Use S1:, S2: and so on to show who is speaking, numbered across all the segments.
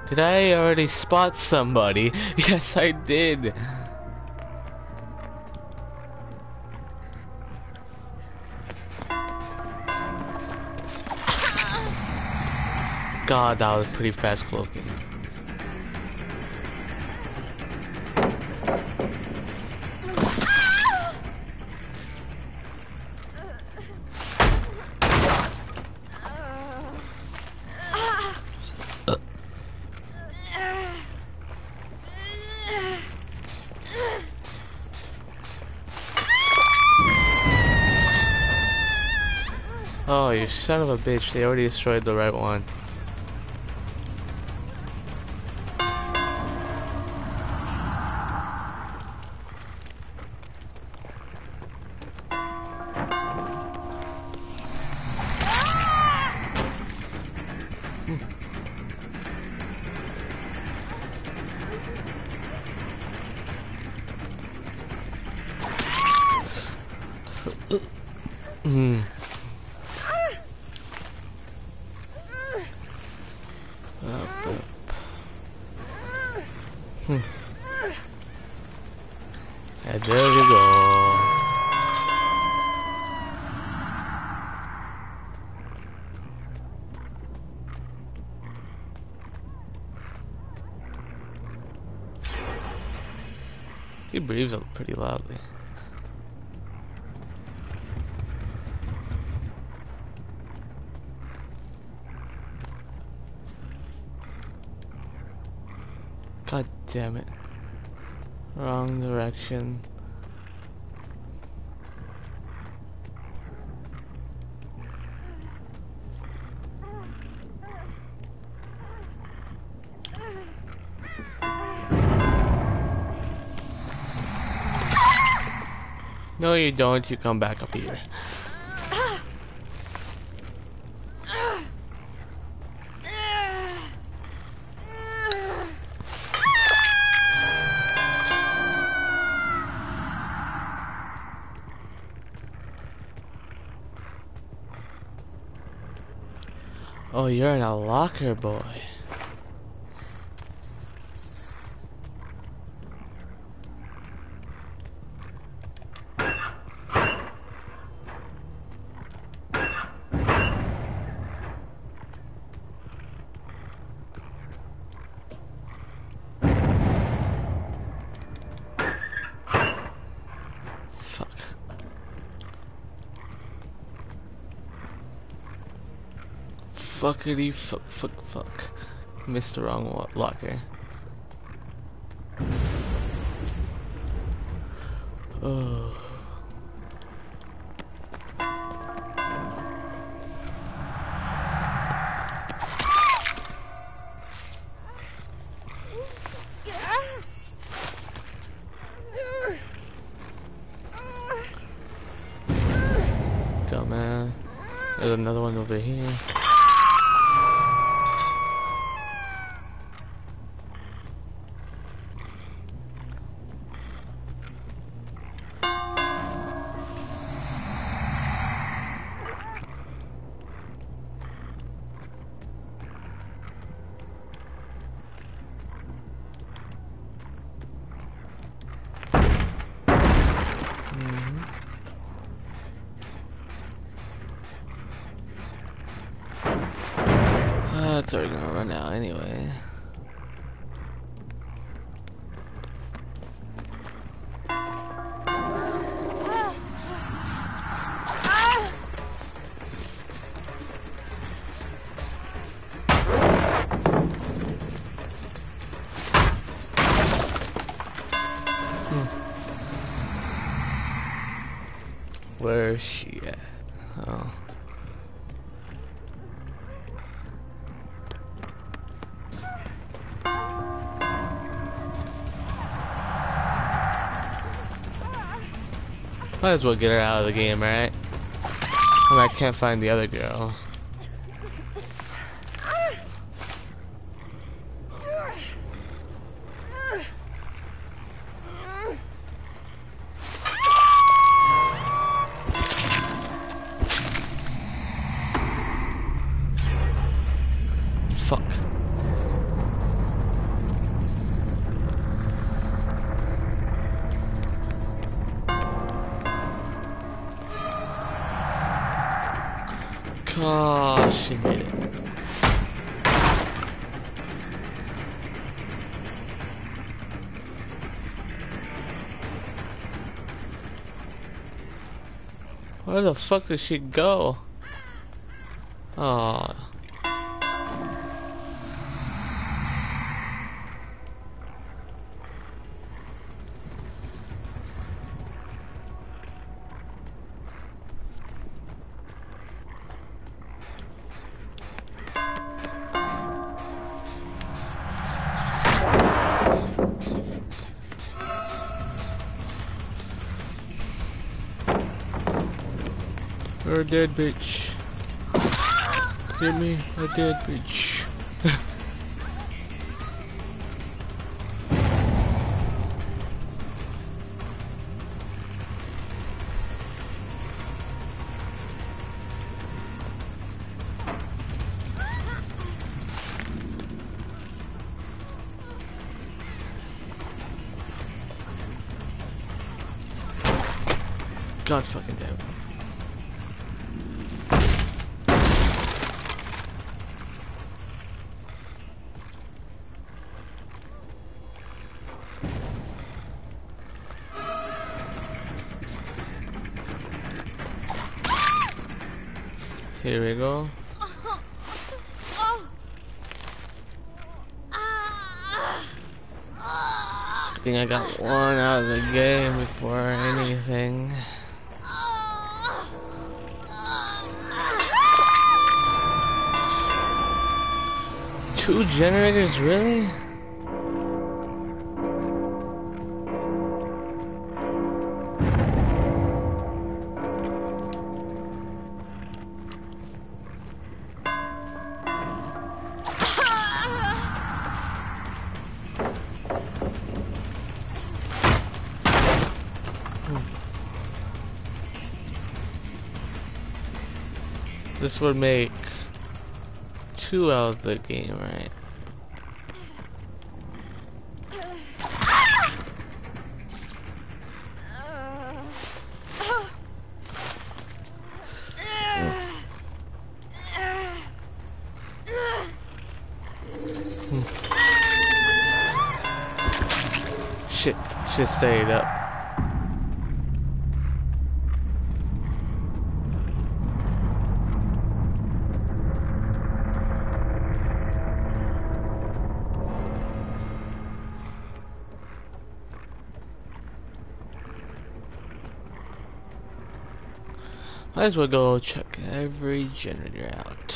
S1: Did I already spot somebody? Yes, I did. God, that was pretty fast cloaking. Oh, you son of a bitch, they already destroyed the right one. Hmm. And there we go. He breathes pretty loudly. God damn it. Wrong direction. No, you don't. You come back up here. Oh, you're in a locker, boy. Fuck. Fuckity fuck. Missed the wrong locker. Oh. Dumbass. There's another one over here. It's already gonna run out anyway. Where is she at? Oh. Might as well get her out of the game, right? I mean, I can't find the other girl. Fuck. Oh, she made it. Where the fuck did she go? Oh. You're a dead bitch. Give me a dead bitch. God fucking damn it. Here we go. I think I got one out of the game before anything. Two generators, really? This would make two out of the game, right? Shit, should stayed up. Might as well go check every generator out.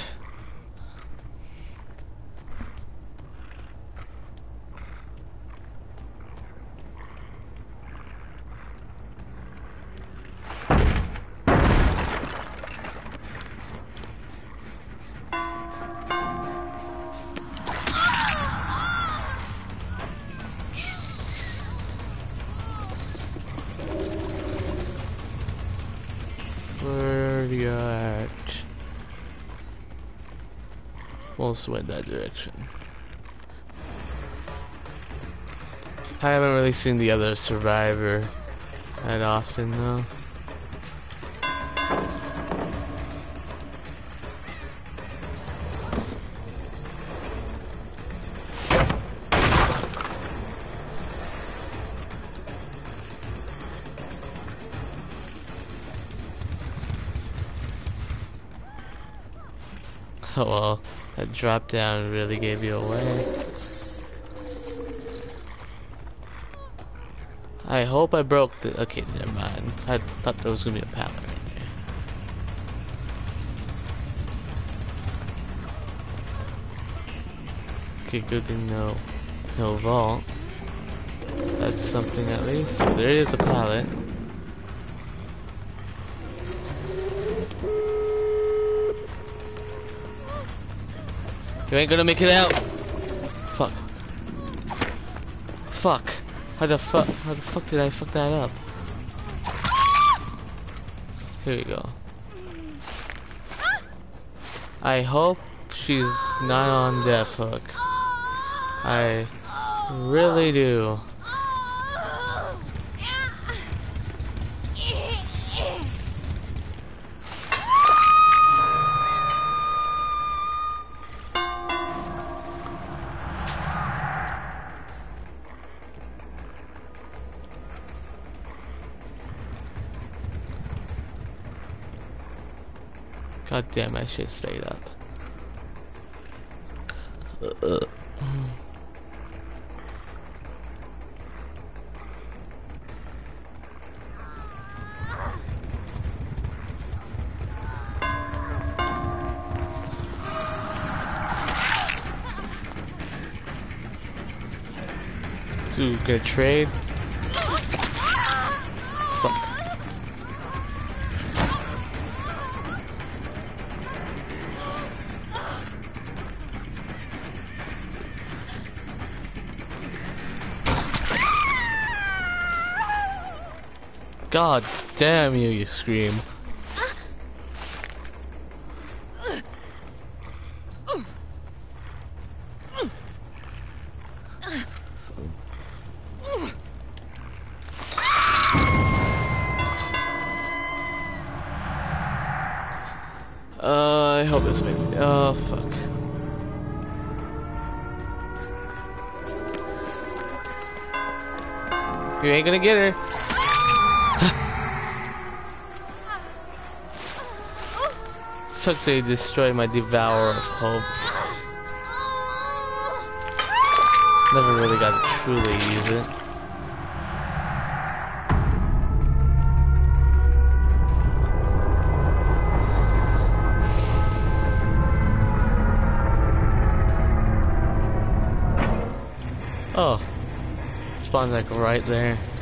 S1: Where are you at? We'll swing that direction. I haven't really seen the other survivor that often though. Oh well, that drop down really gave you away. I hope I broke the... Okay, never mind. I thought there was gonna be a pallet right there. Okay, good thing no vault. That's something at least. There is a pallet. You ain't gonna make it out. Fuck. Fuck. How the fuck did I fuck that up? Here we go. I hope she's not on death hook. I really do. God damn, that shit stayed up. Dude, good trade. Fuck. God damn you, you scream. I hope this makes me. Oh, fuck. You ain't gonna get her. Sucks they destroyed my Devourer of Hope. Never really got to truly use it. Oh, spawned like right there.